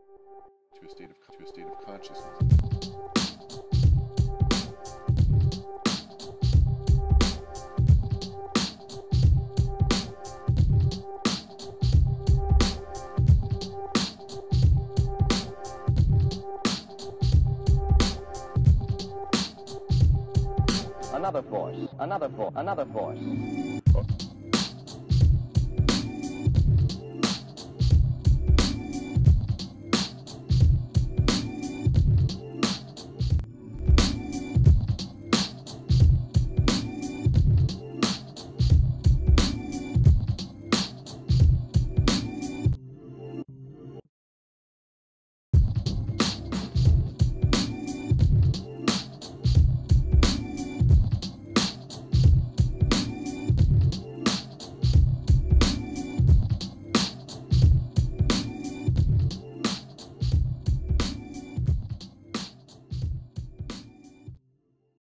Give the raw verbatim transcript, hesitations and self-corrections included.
to a state of to a state of consciousness. Another force, another force, another force.